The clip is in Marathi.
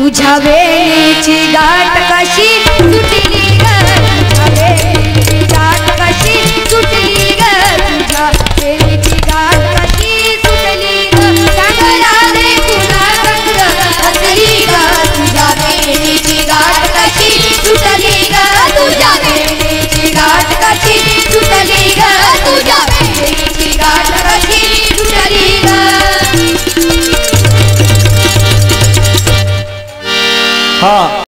तुझ्या वेळेची गाठ कशी सुटली ग, तुझ्या वेळेची गाठ कशी सुटली ग, तुझ्या वेळेची गाठ कशी सुटली ग, सांग राधे तुला रंग हसली ग, तुझ्या वेळेची गाठ कशी सुटली ग, तुझ्या वेळेची गाठ कशी सुटली ग, तुझ्या वेळेची गाठ कशी सुटली ग। हाँ।